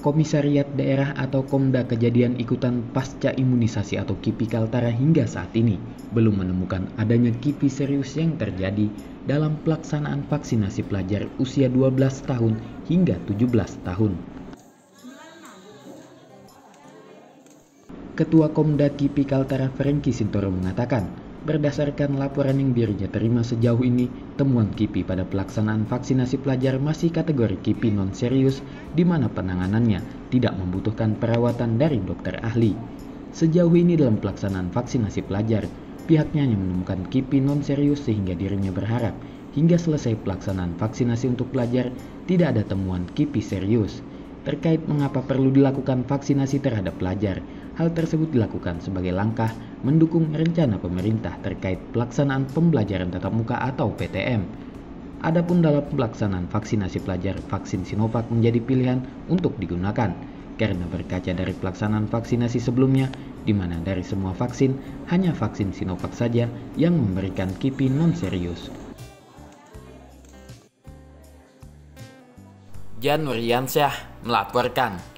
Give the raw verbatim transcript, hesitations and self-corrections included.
Komisariat Daerah atau Komda Kejadian Ikutan Pasca Imunisasi atau KIPI Kaltara hingga saat ini belum menemukan adanya KIPI serius yang terjadi dalam pelaksanaan vaksinasi pelajar usia dua belas tahun hingga tujuh belas tahun. Ketua Komda KIPI Kaltara Franky Sintoro mengatakan, berdasarkan laporan yang dirinya terima sejauh ini, temuan KIPI pada pelaksanaan vaksinasi pelajar masih kategori KIPI non-serius di mana penanganannya tidak membutuhkan perawatan dari dokter ahli. Sejauh ini dalam pelaksanaan vaksinasi pelajar, pihaknya hanya menemukan KIPI non-serius sehingga dirinya berharap hingga selesai pelaksanaan vaksinasi untuk pelajar tidak ada temuan KIPI serius. Terkait mengapa perlu dilakukan vaksinasi terhadap pelajar, hal tersebut dilakukan sebagai langkah mendukung rencana pemerintah terkait pelaksanaan pembelajaran tatap muka atau P T M. Adapun dalam pelaksanaan vaksinasi pelajar, vaksin Sinovac menjadi pilihan untuk digunakan karena berkaca dari pelaksanaan vaksinasi sebelumnya di mana dari semua vaksin hanya vaksin Sinovac saja yang memberikan KIPI non-serius. Jan Nuryansyah melaporkan.